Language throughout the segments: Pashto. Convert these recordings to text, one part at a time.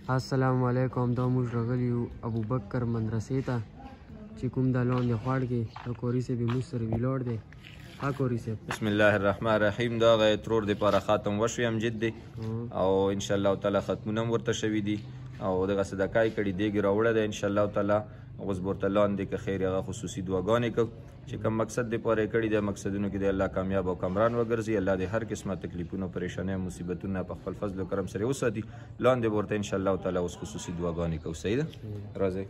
السلام علیکم. دا موږ راغلي یو ابوبکر مدرسې ته چې کوم د لاندې خواړ کې د کوري صاحب موږ سره ویلاړ دی. ها کوري صاحب، بسم الله الرحمن الرحیم. دا غي ترور د پاره خاتم وشوي امجد دی او ان شاء الله تعالی ختمونه ورته شوي دي او دغه صدقای کړي دیګ راوړه ده ان شاء الله تعالی. اوس ورته لاندې که خیر هغه خصوصي دعاګانې کو چې کوم مقصد دی پاره کړي د مقصدونو کې د الله کامیاب او کامران وګرځي. الله دې هر قسمه تکلیفونو پریشانه مصیبتونو په خپل فضل او کرم سره وساتي. لاندې ورته ان شاء الله تعالی اوس خصوصي دعاګانې کو. صحیح ده؟ راځي.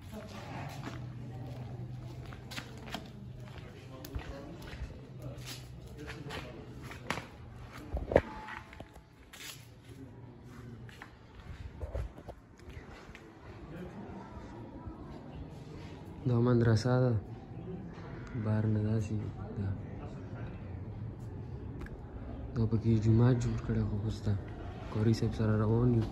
دا مدرسه ده، بهر نه داسې ده. دا پکې جومات جوړ کړی خو اوس د کوري صاحب سره روان یو.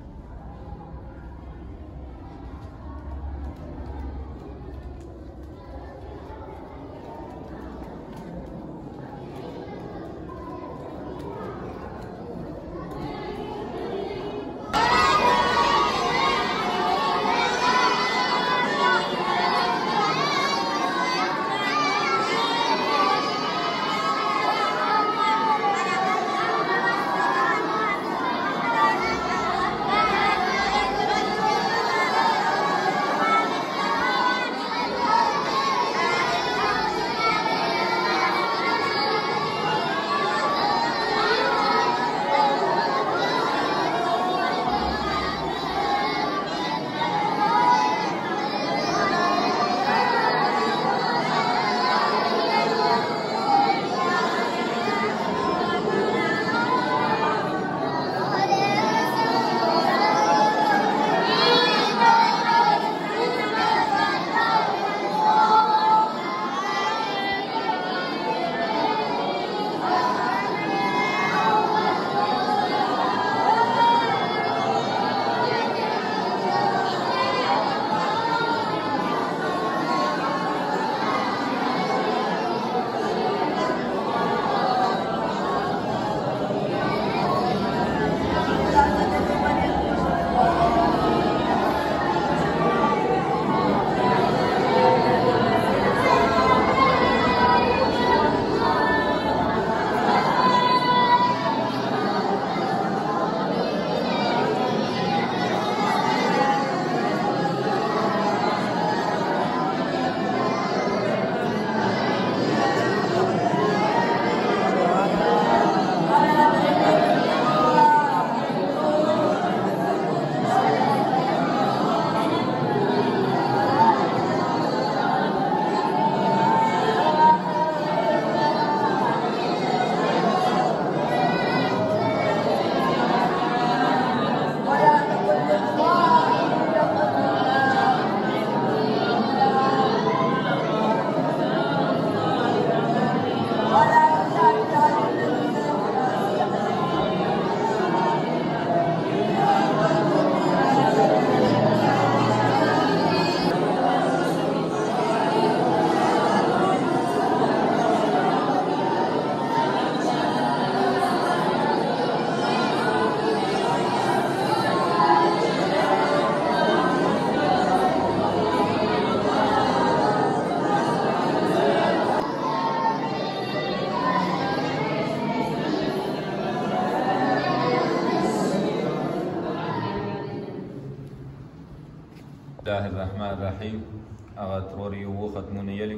الله الرحمن الرحیم. هغه ترور یو ختمونه یلیو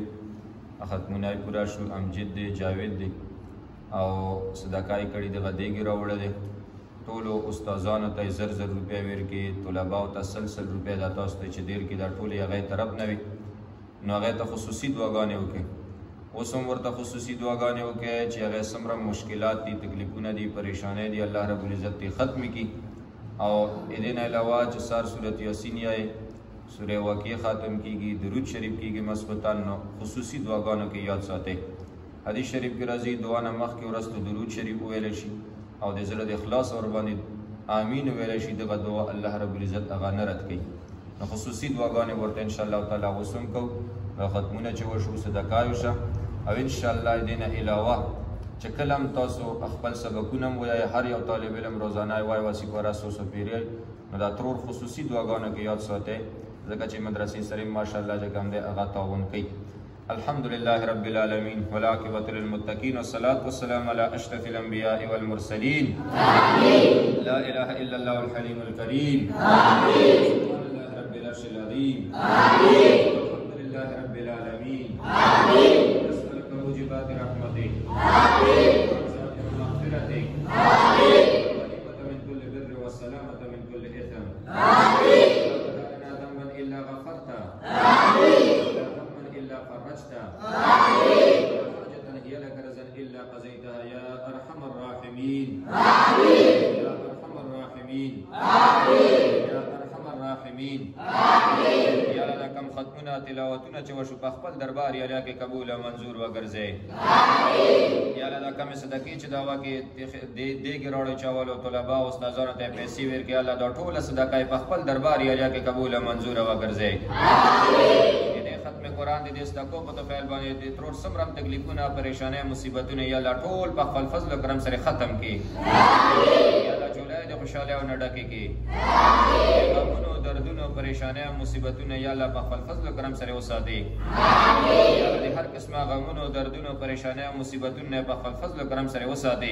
ختمونه پورا شو. امجد دی، جاوید دی او صدقای کړي دغه دیګ راوړه دی. ټولو استادانو ته زر روپۍ ورکړي، طلباو ته سل روپۍ دا تاسو ته چې ډېر کې دا ټولې هغې طرف نه وي نو هغې ته خصوصي دعاګانې وکړئ. اوس هم ورته خصوصي دعاګانې وکړئ چې هغې څومره مشکلات دي، تکلیفونه دي، پریشانۍ دي، الله رب العزت یې ختم کړي. او دې نه علاوه چې سار صورت یاسین یې سوره واقعه ختم کیږي، درود شریف کیږي مسبتان، نو خصوصي دعاګانو کې یاد ساتئ. حدیث شریف کې راځي دعا نه مخکې وروسته درود شریف وویل شي او د زړه د اخلاص ور باندې آمین ویل شي. دغه دعا الله رب العزت هغه نه رد کوي. نو خصوصي دعاګانې ورته ان شاء الله تعالی وسوم کو. ختمونه چې وشو صدقه وشه او ان شاء الله دې نه علاوه چې کله هم تاسو خپل سبقونه هم وایئ، هر یو طالب علم روزانه وایي واسې پاره سوسو پیری، نو دا ترور خصوصي دعاګانو کې یاد ساتئ، ځکه چې مدرسې سره ماشاءالله چې کوم دی هغه تعاون کوي. الحمد لله رب العالمين والعاقبة للمتقين والصلاة والسلام على أشرف الأنبياء والمرسلين. لا إله إلا الله الحليم الكريم. سبحان الله رب العرش العظيم. الحمد لله رب العالمين. نسألك موجبات رحمتك وخزائن مغفرتك والغنيمة من كل بر والسلامة من كل إثم. لا لنا ذنبا إلا غفرته إلا فرجتها ولا حاجة هي لك رزقا إلا قضيتها يا أرحم الراحمين. يا أرحم الراحمين. يا أرحم الراحمين. یا الله کم ختمونه تلاوتونه چې وشو په خپل دربار یا کې قبول او منظور وګرځي. یا الله کم صدقې چې دا واکې دیګ راړو چاولو طلبه او استادانو ته پیسې ورکړي، الله دا ټول صدقې په خپل دربار یا کې قبول او منظور وګرځي. ختم قرآن دې صدقو په توفیل باندې دې ترور سمرم تکلیفونه پریشانه مصیبتونه یا الله ټول په خپل فضل او کرم سره ختم کړي. یا الله جولای دې خوشاله او نډکه کړي. غمونو دردونو پریشانه مصیبتونه یا الله په خپل فضل او کرم سره وساتي. یا الله هر قسمه غمونو دردونو پریشانه مصیبتونه په خپل فضل او کرم سره وساتي.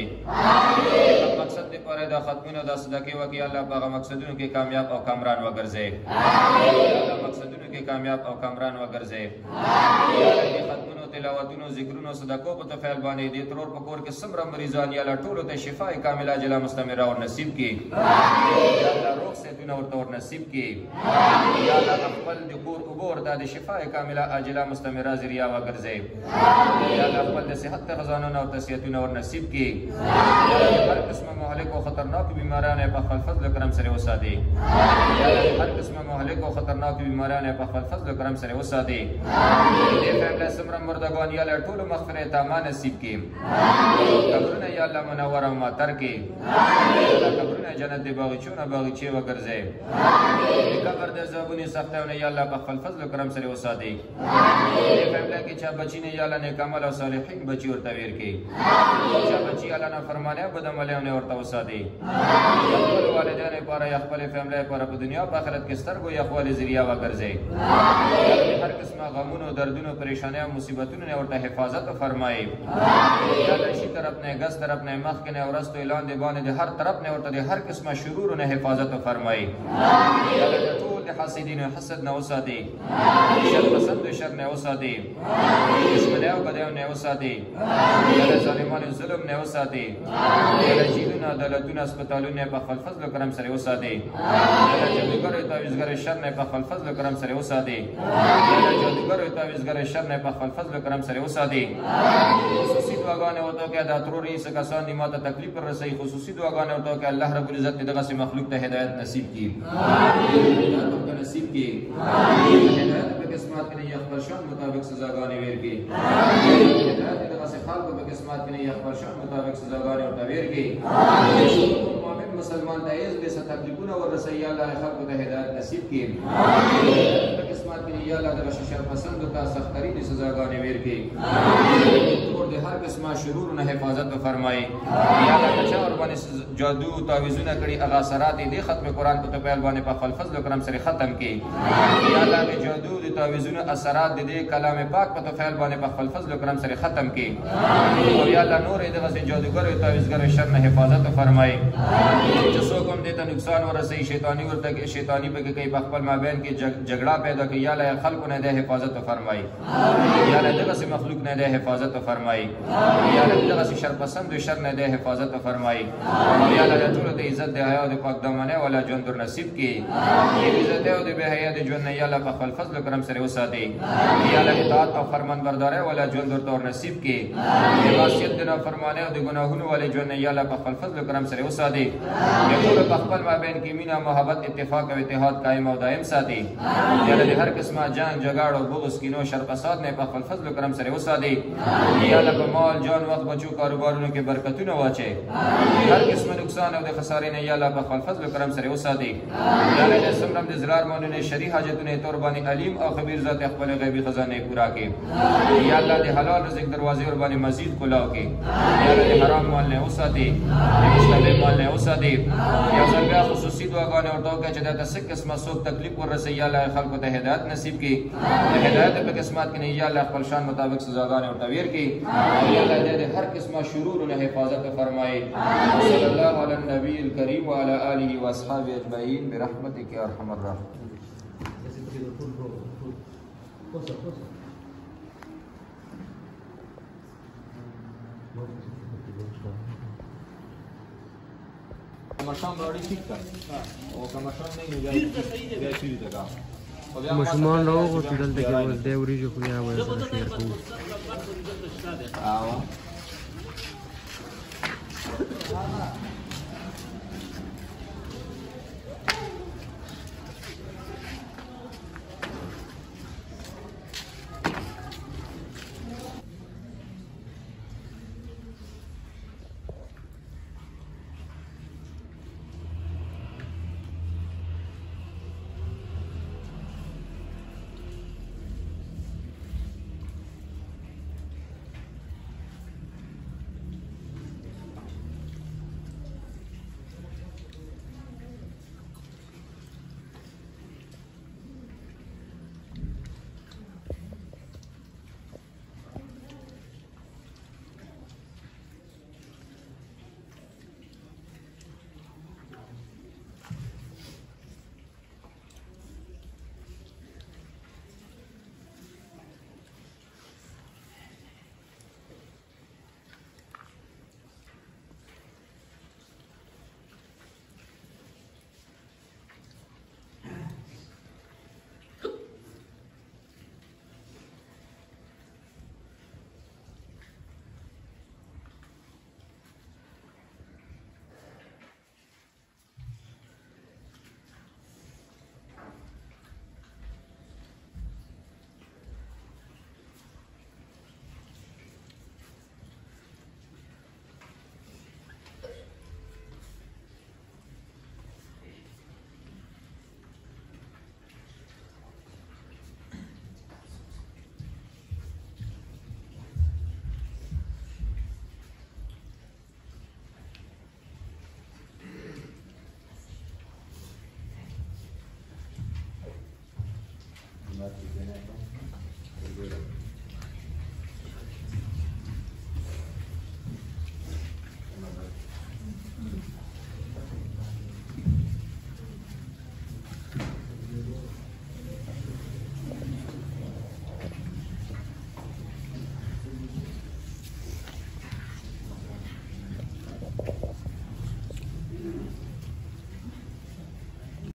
مقصد دې پاره دا ختمونه دا صدقې وکي الله په مقصدونو کې کامیاب او کامران وګرځي. یا الله مقصدونو کې کامیاب او کامران وګرځي. یا الله ختمونو تلاوتونو ذکرونو صدقو په توفیل باندې دې ترور په کور کې سمره مریضان یا الله ټولو ته شفای کامله عاجله مستمره او نصیب کړي. یا الله روغ صحتونه ورته ور نصیب کړي. یا الله خپل د کور عبور د شفای کامله عاجله مستمره ذریعہ وګرځي. یا الله خپل د صحت خزانونه او صحتونه ور نصیب کړي. یا الله هر قسمه مهلک او خطرناک بیماران په خپل فضل کرم سره وساتي. یا الله هر قسمه مهلک او خطرناک بیماران په خپل فضل کرم سره وساتي. دې فیملی سمره مردگان یا الله ټول مغفرت امان نصیب کړي. قبرونه یا الله منور او ماتر کړي. یا الله قبرونه جنت د باغچونه باغچې وګرځي. قبر د زابونی سختونه یا الله په خپل فضل کرم سره وساتي. دې فیملی کې چې بچی نه یا الله نیک عمل او صالحین بچی ورته ور کړي. چې بچی الله نه فرمانه بد عملونه ورته وساتي. خپل والدین لپاره یا خپل فیملی لپاره په دنیا او آخرت کې سترګو یا خپل ذریعہ وګرځي. هر قسمه غمونو دردونو پریشانه او مصیبتونو نه ورته حفاظت فرمایي. یا الله شي طرف نه غس طرف نه مخ کې نه ورستو اعلان دی باندې هر طرف نه ورته هر قسمه شرور نه حفاظت فرمایي. یا الله ټول د حاسدین او حسد نه وساتي. شر پسند شر نه وساتي. دشمنی او بدیو نه وساتي. یا الله ظالمانو ظلم نه وساتي. یا الله جیلونه عدالتونه هسپتالونه په خپل فضل کرم سره وساتي. یا الله جادوګر او تعویذګر شر نه په خپل فضل کرم سره وساتي. یا الله جادوګر او تعویذګر شر نه په خپل فضل کرم سره وساتي. خصوصي دعاګانې ورته کې دا ترور یې څه کسان دي ماته تکلیف رسي. خصوصي دعاګانې ورته کې الله رب العزت دغه سي مخلوق ته هدایت نصیب کړي. هدایت نصیب کړي. هدایت په قسمت کې یې خپل شان مطابق سزاګانې ورکړي. هدایت دغه سي خلق په قسمت کې یې خپل شان مطابق سزاګانې ورته ورکړي. مؤمن مسلمان ته هیڅ به څه تکلیفونه ورسي یا الله خلق ته هدایت نصیب کړي. په قسمت کې یا الله دغه شر پسند ته سخترین سزاګانې ورکړي. اور د هر قسمه شرور نه حفاظت فرمایي. یا الله چې اور باندې جادو تعویذونه کړي هغه اثرات دې ختم قرآن په توفیل باندې په خپل فضل کرم سره ختم کړي. یا الله د جادو د تعویذونه اثرات دې کلام پاک په توفیل باندې په خپل فضل کرم سره ختم کړي. او یا الله نور دغه جادوګر او تعویذګر شر نه حفاظت فرمایي. چې څوک هم دې ته نقصان ورسي شیطانی ورته شیطانی په کې په خپل مابین کې جګړه پیدا کوي. یا الله خلق نه دې حفاظت فرمایي. یا الله دغه مخلوق نه دې حفاظت فرمایي. یا الله دغه شر پسند او شر نه دې حفاظت فرمایي. یا الله ټول ته عزت دې حیا او پاک دامنه ولا ژوند در نصیب کړي. عزت او دې به حیا دې ژوند یا الله په خپل فضل کرم سره وساتي. یا الله اطاعت او فرمان برداري ولا ژوند در نصیب کړي. معصیت نه فرمانه او دې ګناهونو ولې ژوند یا الله په خپل فضل کرم سره وساتي. د ټولو په خپل مابین کې مینه محبت اتفاق او اتحاد قایم او دائم ساتي یا الله د هر قسمه جنگ جګړه او بغض کینو شر فساد نه په خپل فضل او کرم سره وساتي یا الله په مال جان وخت بچو کاروبارونو کې برکتونه واچي هر قسم نقصان او د خسارې نه یا الله په خپل فضل او کرم سره وساتي یا الله د سمرم د زرار مونږ شری حاجتونه تور باندې علیم او خبیر ذات خپل غیبی خزانه پورا کړي یا الله د حلال رزق دروازې ور باندې مزید کلاو کړي یا الله د حرام مال نه وساتي د مشتبه مال نه وساتي یا ځکه خصوصي دعاګانې ورته کوي چې دا څه قسمه څوک تکلیف ورسي یا الله خلکو ته هدایت نصیب کړي د هدایت په قسمت کې یا الله خپل شان مطابق سزاګانې ورته ور کړي یا الله د هر قسمه شرور نه حفاظت فرمایي صلی الله علی النبی الکریم وعلى آله واصحابه اجمعین برحمتک یا ارحم الراحمین. ماشومان راوغوښتل دلته کې اوس دی وریجو خو یا به سره شیر کوو. Gracias.